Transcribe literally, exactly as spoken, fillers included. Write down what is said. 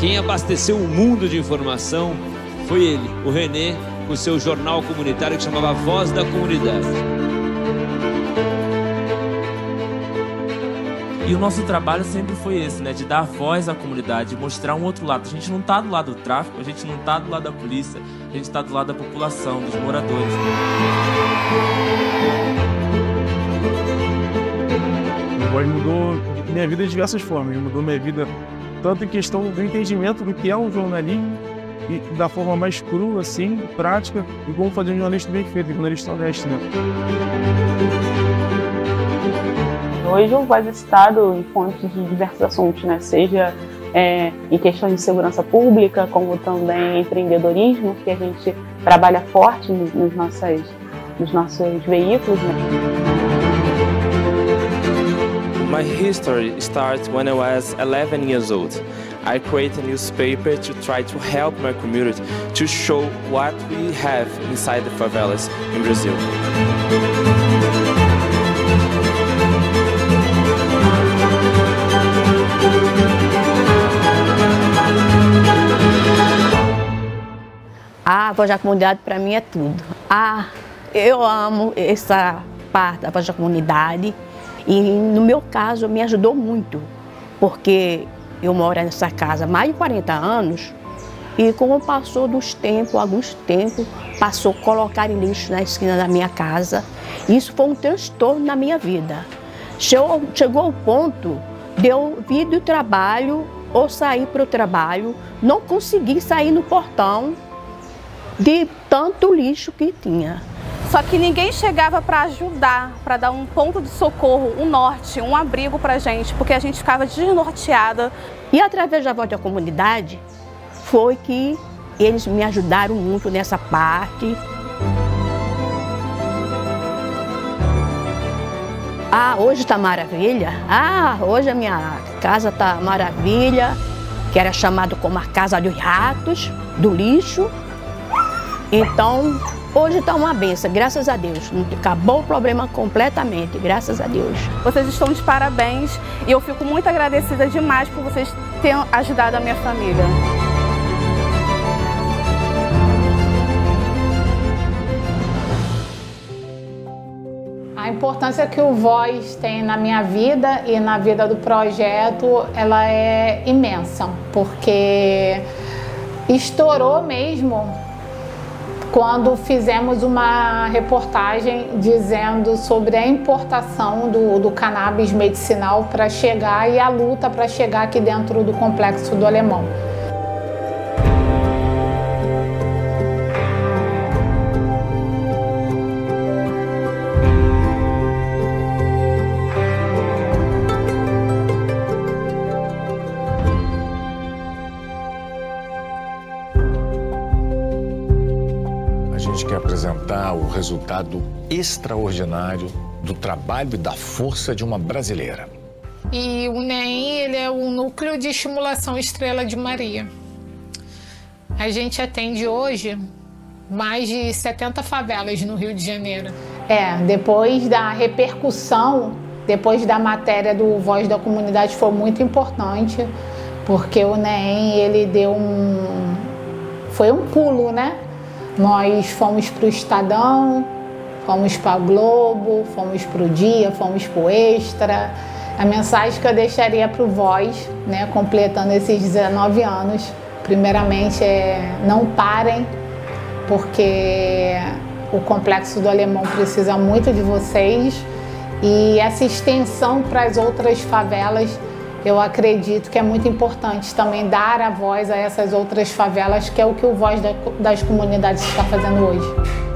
Quem abasteceu o mundo de informação foi ele, o René, com o seu jornal comunitário que chamava Voz da Comunidade. E o nosso trabalho sempre foi esse, né? De dar voz à comunidade, de mostrar um outro lado. A gente não está do lado do tráfico, a gente não está do lado da polícia, a gente está do lado da população, dos moradores. O Voz mudou minha vida de diversas formas. Mudou minha vida tanto em questão do entendimento do que é um jornalismo e da forma mais crua, assim, prática, e como fazer um jornalista bem feito, um jornalista honesto, né? Hoje o Voz é citado em fontes de diversos assuntos, né? Seja é, em questões de segurança pública, como também empreendedorismo, que a gente trabalha forte nos, nossas, nos nossos veículos, né? My history starts when I was eleven years old. I created a newspaper to try to help my community, to show what we have inside the favelas in Brazil. A Voz da Comunidade para mim é tudo. Ah, eu amo essa parte da Voz da Comunidade e no meu caso me ajudou muito, porque eu moro nessa casa há mais de quarenta anos e como passou dos tempos, alguns tempos, passou a colocar lixo na esquina da minha casa. Isso foi um transtorno na minha vida. Chegou, chegou ao ponto de eu vir do trabalho ou sair para o trabalho, não conseguir sair no portão de tanto lixo que tinha. Só que ninguém chegava para ajudar, para dar um ponto de socorro, um norte, um abrigo para a gente, porque a gente ficava desnorteada. E através da Voz da Comunidade foi que eles me ajudaram muito nessa parte. Ah, hoje está maravilha. Ah, hoje a minha casa está maravilha, que era chamado como a Casa dos Ratos, do lixo. Então, hoje está uma benção, graças a Deus. Acabou o problema completamente, graças a Deus. Vocês estão de parabéns e eu fico muito agradecida demais por vocês terem ajudado a minha família. A importância que o Voz tem na minha vida e na vida do projeto, ela é imensa, porque estourou mesmo quando fizemos uma reportagem dizendo sobre a importação do, do cannabis medicinal para chegar e a luta para chegar aqui dentro do Complexo do Alemão. A gente quer apresentar o resultado extraordinário do trabalho e da força de uma brasileira. E o NEM, ele é o Núcleo de Estimulação Estrela de Maria. A gente atende hoje mais de setenta favelas no Rio de Janeiro. É, depois da repercussão, depois da matéria do Voz da Comunidade foi muito importante, porque o NEM, ele deu um... foi um pulo, né? Nós fomos para o Estadão, fomos para o Globo, fomos para o Dia, fomos para o Extra. A mensagem que eu deixaria para o Voz, né, completando esses dezenove anos, primeiramente é não parem, porque o Complexo do Alemão precisa muito de vocês e essa extensão para as outras favelas, eu acredito que é muito importante também dar a voz a essas outras favelas, que é o que o Voz das Comunidades está fazendo hoje.